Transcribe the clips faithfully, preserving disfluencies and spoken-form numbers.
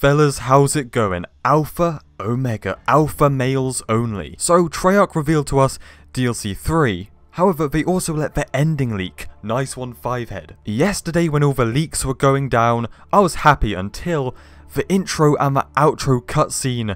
Fellas, how's it going? Alpha, Omega, alpha males only. So Treyarch revealed to us D L C three. However, they also let the ending leak. Nice one, Fivehead. Yesterday when all the leaks were going down, I was happy until the intro and the outro cutscene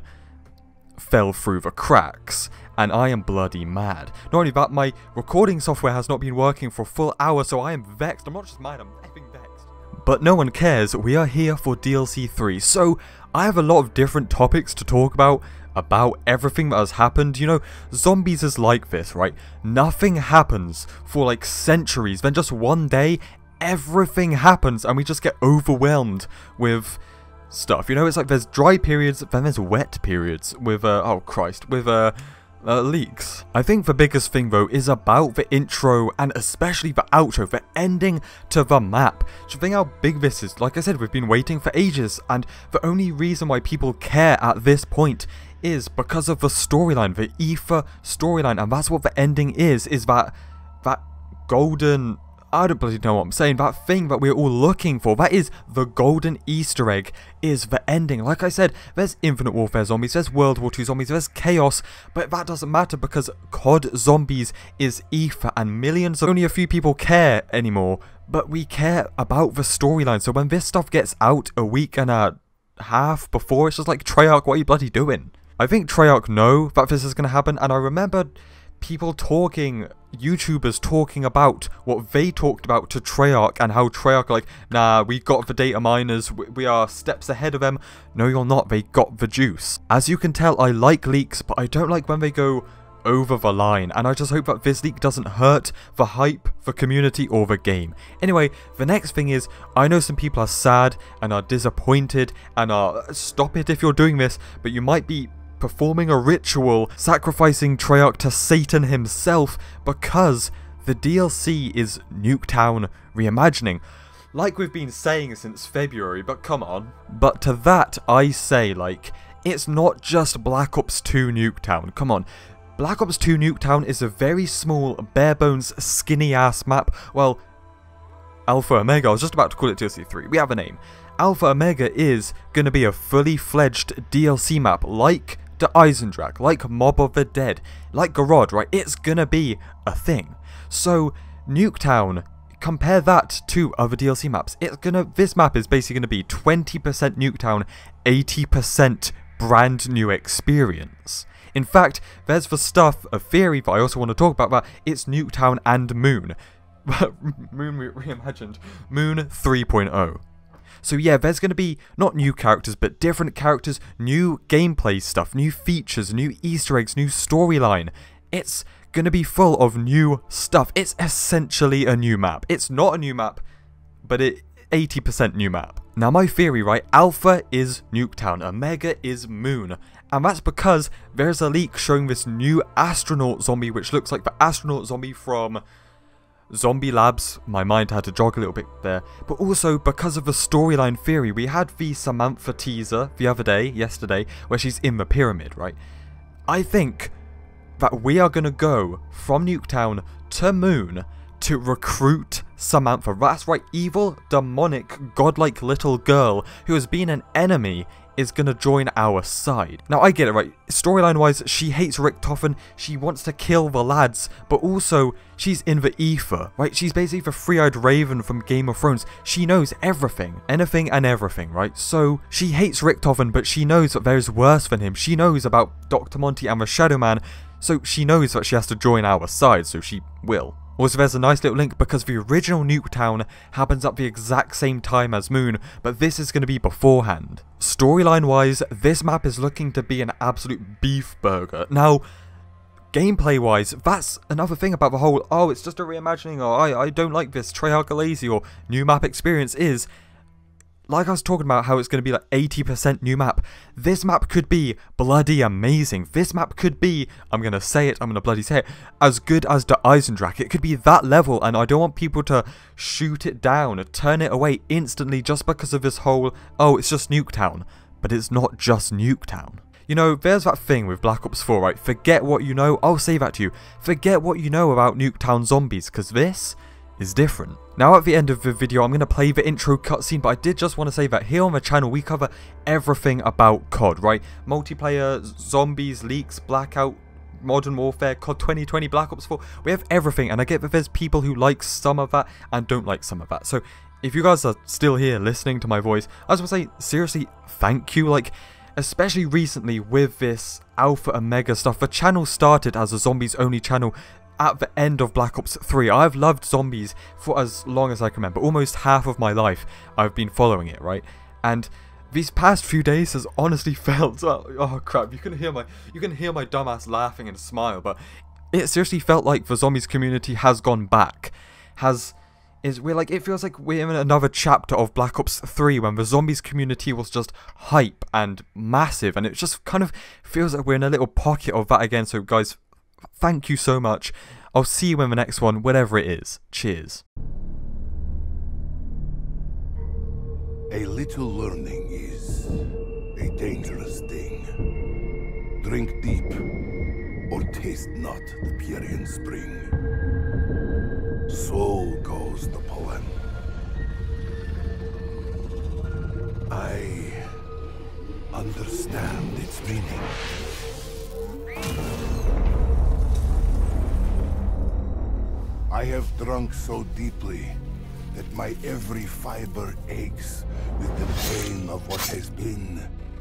fell through the cracks. And I am bloody mad. Not only that, my recording software has not been working for a full hour, so I am vexed. I'm not just mad, I'm effing vexed. But no one cares, we are here for D L C three, so I have a lot of different topics to talk about, about everything that has happened. You know, zombies is like this, right? Nothing happens for like centuries, then just one day, everything happens and we just get overwhelmed with stuff. You know, it's like there's dry periods, then there's wet periods with, uh, oh Christ, with, uh, Uh, leaks. I think the biggest thing though is about the intro and especially the outro, the ending to the map. Do you think how big this is? Like I said, we've been waiting for ages and the only reason why people care at this point is because of the storyline, the Aether storyline, and that's what the ending is, is that, that golden, I don't bloody know what I'm saying, that thing that we're all looking for, that is the golden Easter egg, is the ending. Like I said, there's Infinite Warfare zombies, there's World War Two zombies, there's Chaos, but that doesn't matter because C O D Zombies is Aether and millions, only a few people care anymore, but we care about the storyline. So when this stuff gets out a week and a half before, it's just like, Treyarch, what are you bloody doing? I think Treyarch know that this is going to happen, and I remember people talking, YouTubers talking about what they talked about to Treyarch and how Treyarch like, nah, we got the data miners, we are steps ahead of them. No, you're not, they got the juice. As you can tell, I like leaks, but I don't like when they go over the line, and I just hope that this leak doesn't hurt the hype, the community, or the game. Anyway, the next thing is, I know some people are sad and are disappointed and are, stop it if you're doing this, but you might be performing a ritual, sacrificing Treyarch to Satan himself because the D L C is Nuketown Reimagining. Like we've been saying since February, but come on. But to that I say, like, it's not just Black Ops two Nuketown, come on. Black Ops two Nuketown is a very small, bare bones, skinny ass map. Well, Alpha Omega, I was just about to call it D L C three, we have a name. Alpha Omega is going to be a fully fledged D L C map like the Eisendrache, like Mob of the Dead, like Gorod, right? It's gonna be a thing. So Nuketown, compare that to other D L C maps. It's gonna, this map is basically gonna be twenty percent Nuketown, eighty percent brand new experience. In fact, there's the stuff, a theory that I also want to talk about, that it's Nuketown and Moon. Moon re reimagined. Moon three point oh. So yeah, there's going to be not new characters, but different characters, new gameplay stuff, new features, new Easter eggs, new storyline. It's going to be full of new stuff. It's essentially a new map. It's not a new map, but it eighty percent new map. Now my theory, right, Alpha is Nuketown, Omega is Moon. And that's because there's a leak showing this new astronaut zombie, which looks like the astronaut zombie from Zombie Labs. My mind had to jog a little bit there. But also, because of the storyline theory, we had the Samantha teaser the other day, yesterday, where she's in the pyramid, right? I think that we are going to go from Nuketown to Moon to recruit Samantha. That's right, evil, demonic, godlike little girl who has been an enemy is going to join our side. Now I get it, right, storyline wise she hates Richtofen, she wants to kill the lads, but also she's in the Aether, right? She's basically the three-eyed raven from Game of Thrones. She knows everything, anything and everything, right? So she hates Richtofen, but she knows that there's worse than him. She knows about Doctor Monty and the Shadow Man, so she knows that she has to join our side, so she will. Also, there's a nice little link because the original Nuketown happens at the exact same time as Moon, but this is going to be beforehand. Storyline wise, this map is looking to be an absolute beef burger. Now, gameplay wise, that's another thing about the whole, oh, it's just a reimagining, or I, I don't like this, Treyarch are lazy, or new map experience is, like I was talking about how it's going to be like eighty percent new map, this map could be bloody amazing. This map could be, I'm going to say it, I'm going to bloody say it, as good as the Eisendrache. It could be that level, and I don't want people to shoot it down, turn it away instantly just because of this whole, oh, it's just Nuketown. But it's not just Nuketown. You know, there's that thing with Black Ops four, right? Forget what you know, I'll say that to you. Forget what you know about Nuketown zombies, because this, is different. Now at the end of the video I'm going to play the intro cutscene, but I did just want to say that here on the channel we cover everything about C O D, right? Multiplayer, zombies, leaks, blackout, Modern Warfare, C O D twenty twenty, Black Ops four, we have everything, and I get that there's people who like some of that and don't like some of that. So if you guys are still here listening to my voice, I just want to say, seriously, thank you. Like, especially recently with this Alpha and Omega stuff, the channel started as a zombies only channel at the end of Black Ops three. I've loved zombies for as long as I can remember. Almost half of my life I've been following it, right? And these past few days has honestly felt, oh, oh crap, you can hear my you can hear my dumbass laughing and smile, but it seriously felt like the zombies community has gone back. Has is we're like it feels like we're in another chapter of Black Ops three when the zombies community was just hype and massive, and it just kind of feels like we're in a little pocket of that again. So guys, thank you so much. I'll see you in the next one, whatever it is. Cheers. A little learning is a dangerous thing. Drink deep, or taste not the Pierian spring. So goes the poem. I understand its meaning. I have drunk so deeply that my every fiber aches with the pain of what has been.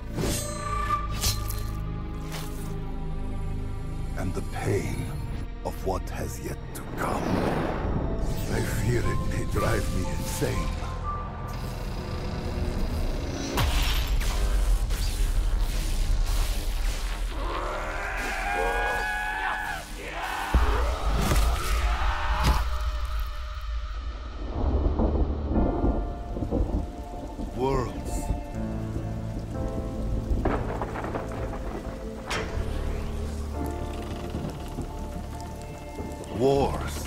And the pain of what has yet to come. I fear it may drive me insane. Worlds. Wars.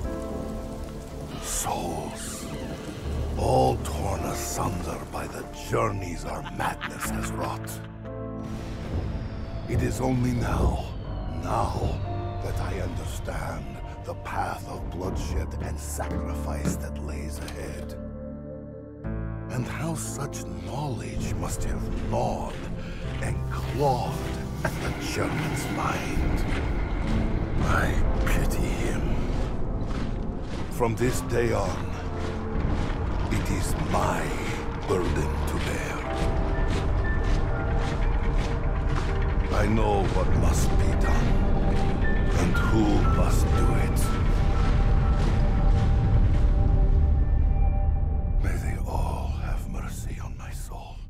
Souls. All torn asunder by the journeys our madness has wrought. It is only now, now, that I understand the path of bloodshed and sacrifice that lays ahead. And how such knowledge must have gnawed and clawed at the German's mind. I pity him. From this day on, it is my burden to bear. I know what must be done, and who must do it. May they all have mercy on my soul.